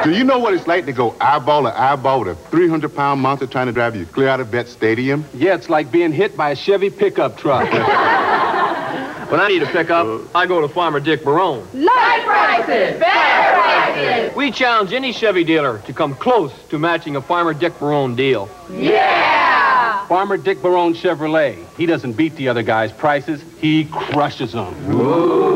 Do you know what it's like to go eyeball to eyeball with a 300-pound monster trying to drive you clear out of Vet Stadium? Yeah, it's like being hit by a Chevy pickup truck. When I need a pickup, I go to Farmer Dick Barone. Light prices, fair prices. We challenge any Chevy dealer to come close to matching a Farmer Dick Barone deal. Yeah! Farmer Dick Barone Chevrolet. He doesn't beat the other guy's prices. He crushes them. Ooh.